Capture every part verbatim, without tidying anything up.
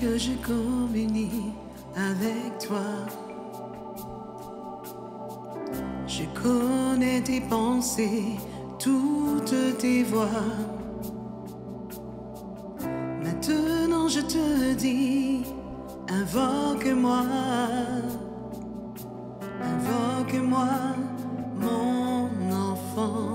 que je communie avec toi. Je connais tes pensées, toutes tes voies. Maintenant je te dis, invoque-moi, invoque-moi, mon enfant.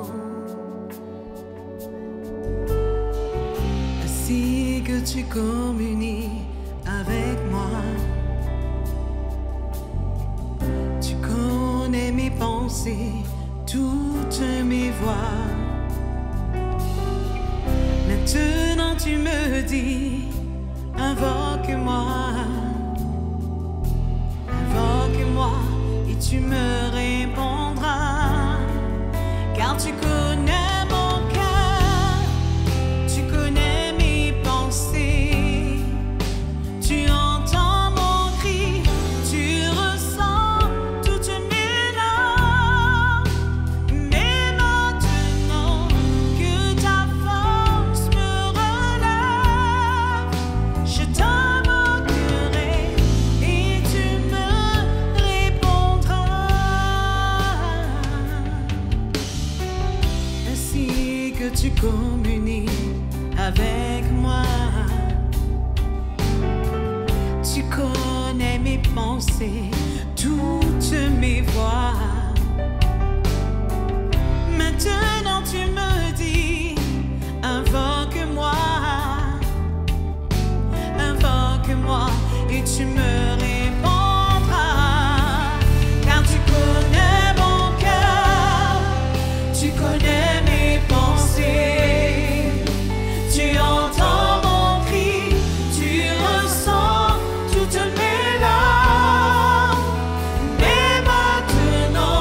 Ainsi que tu communies avec moi, tu connais mes pensées, toutes mes voies. Maintenant tu me dis, invoque-moi, invoque-moi et tu me répondras, car tu connais mon cœur, tu connais mes pensées, tu entends mon cri, tu ressens toutes mes larmes. Mais maintenant que ta force me relève, je t'invoquerai et tu me répondras. Ainsi que tu communies avec moi, tu connais mes pensées, toutes mes voies. Maintenant tu me dis, invoque-moi, invoque-moi et tu me répondras, car tu connais mon cœur, tu connais mes pensées, tu entends mon cri, tu ressens toutes mes larmes. Mais maintenant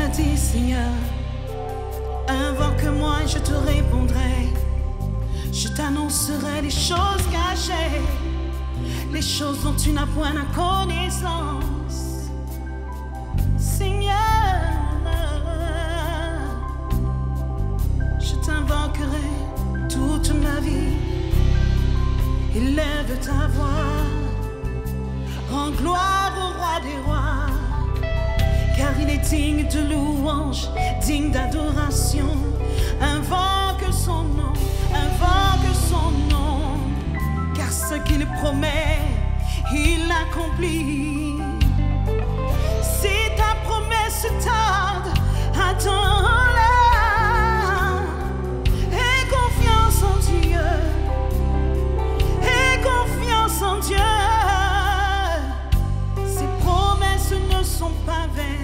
as dit, Seigneur, invoque-moi et je te répondrai. Je t'annoncerai les choses cachées, les choses dont tu n'as point la connaissance. Seigneur, je t'invoquerai toute ma vie. Élève ta voix, rends gloire au roi des rois, car il est digne de louange, digne d'adoration. Invoque son nom, invoque son nom, car ce qu'il promet, il l'accomplit. Si ta promesse tarde, attends-la. Aie confiance en Dieu, aie confiance en Dieu. Ses promesses ne sont pas vaines.